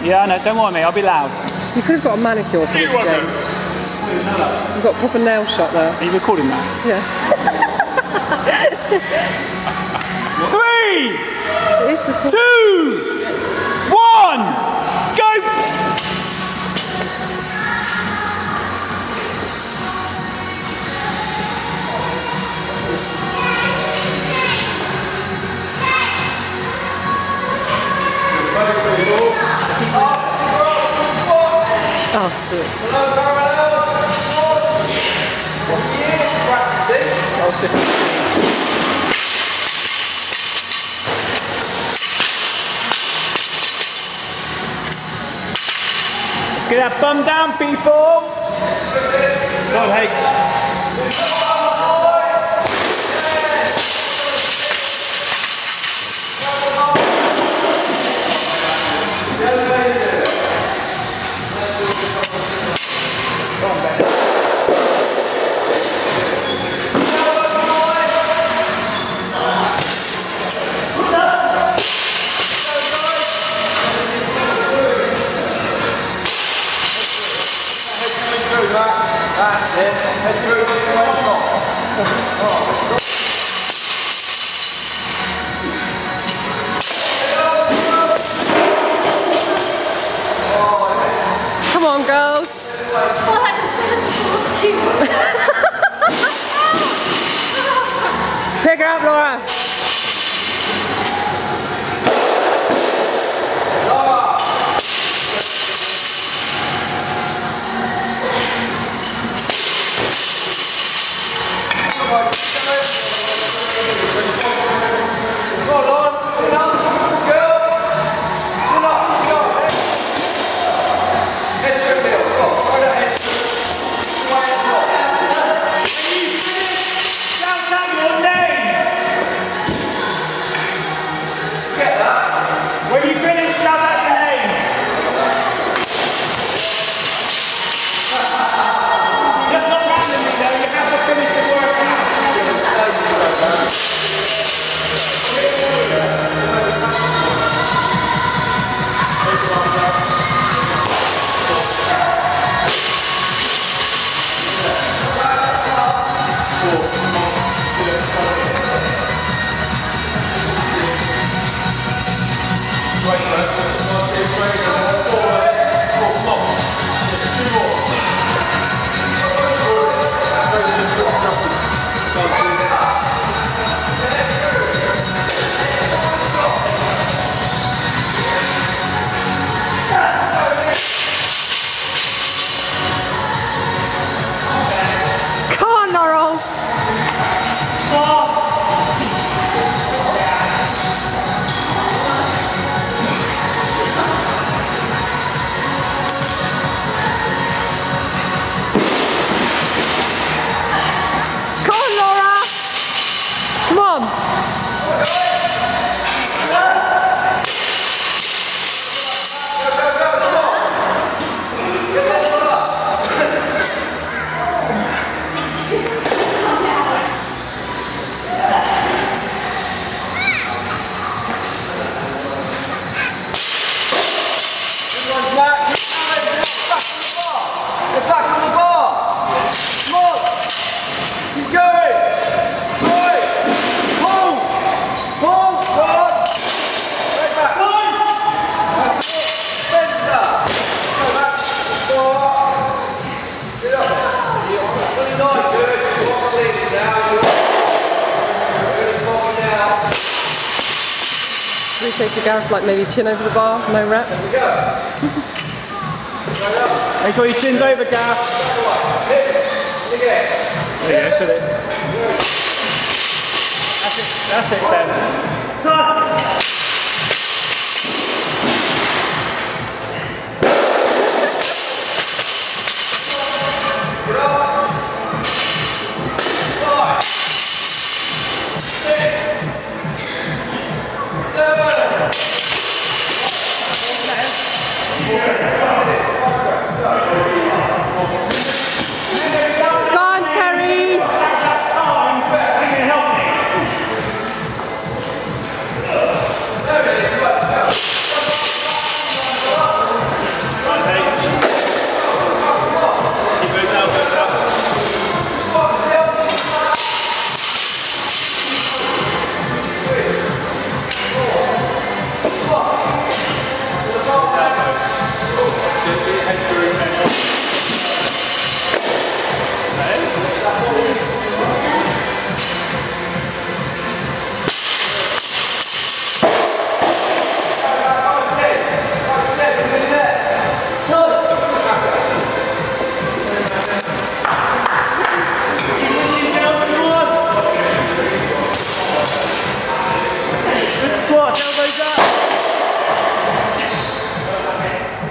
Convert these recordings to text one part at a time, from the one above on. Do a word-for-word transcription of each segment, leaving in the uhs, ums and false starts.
Yeah, no, don't worry me, I'll be loud. You could have got a manicure for this, James. You've got a proper nail shot there. Are you recording that? Yeah. Three! It is recording. Two! One! Go! Oh, sweet. Hello, parallel. One year to practice this. Oh, sweet. Let's get that bum down, people! Go on, Hakes. That's it. Head through to the way top. Come on, girls. Well, I was Pick her up, Laura. Hold on, chin up, girl. Chin up, stop. Head through heel. Go on, throw that head. Way on top. Shout out your name! Get that? When you finish, shout out your name! Just not randomly though, you have to finish the workout. Come on, Laurel. Come on, Laura. Come on. One's back. Get back on the bar. Come on. Keep going. Right. Pull. Pull. Come on. Right back. That's it. Spencer. Go back. Four. Get up. twenty-nine. Good. Swap the legs now. Really forward now. We say to Gareth, like maybe chin over the bar, no rep. There we go. Make sure your chin's over, Gav. Hips. Again. There you go, so that- That's it, that's it, Ben. Time. Five. Six. Seven. Go on, Terry. Can you help me?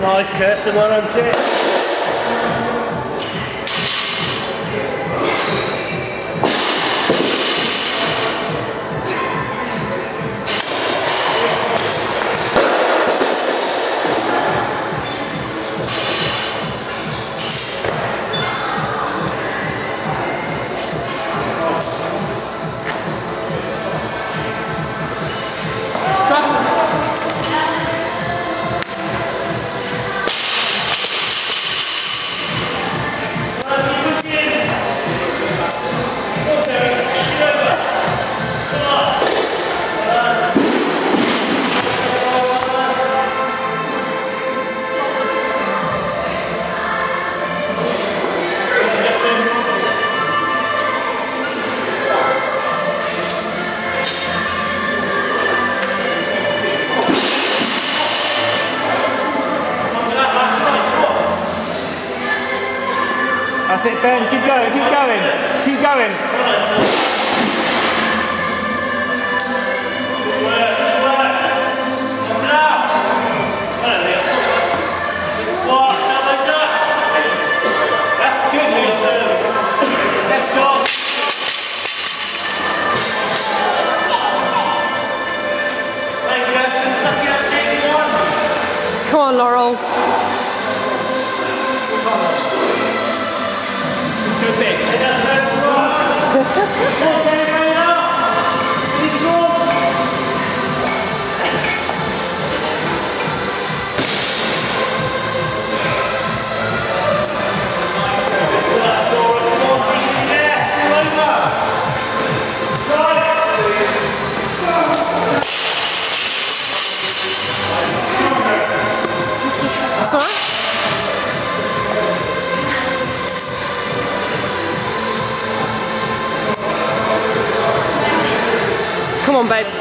Nice, Kirsten, well done, cheers. That's it, Ben. Keep going, keep going, keep going. That's good news. Let's go. Come on, Laurel. Too big. He's strong. That's all right. Come on, babe.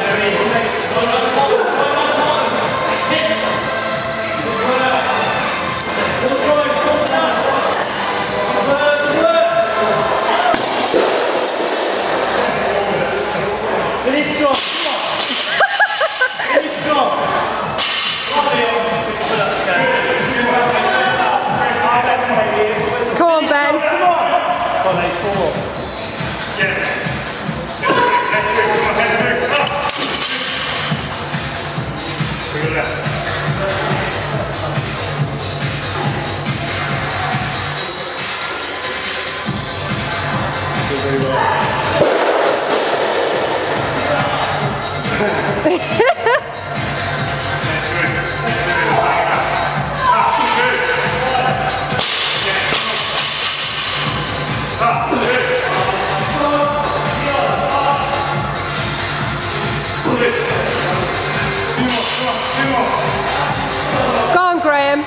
Finish strong. Finish strong. Come on, Ben. Come on. Oh, there's four. Yeah. Go on, Graham.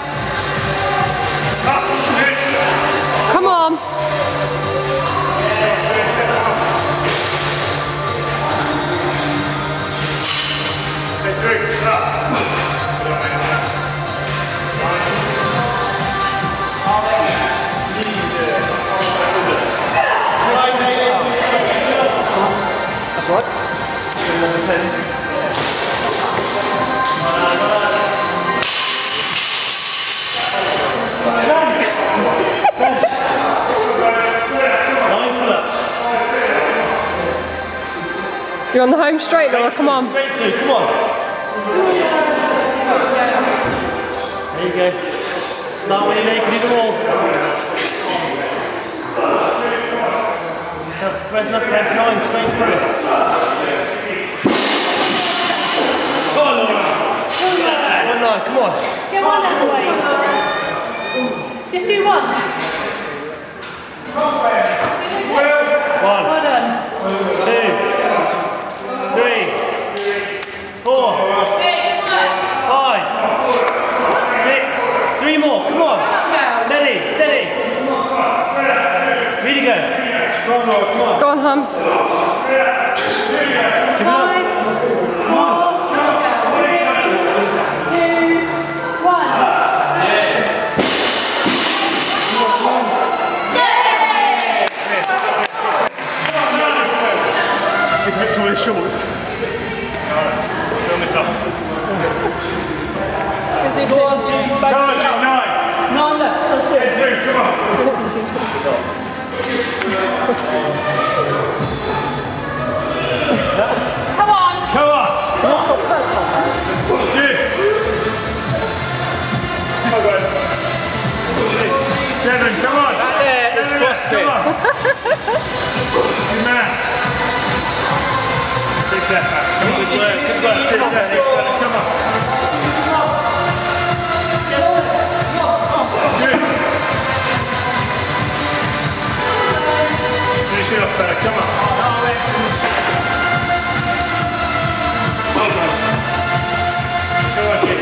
Come on. That's right. You're on the home straight, Laura. Come on. Straight through, come on. There you go. Start when you're naked in the wall. Yourself press enough, press nine, straight through. One nine, come on. Go one that way. Just do one. One. Well done. Two. Three, four, five, six, three more, come on, steady, steady, three to go, come on Laura, come on, Go on, hum. Five, four, three, two, one. Stefan. Good work, good work. Sit down, Stefan. Come on. Good. Finish it off better, come on. Go on, kid.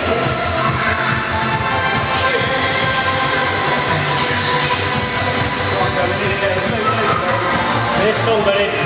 Finish strong, buddy.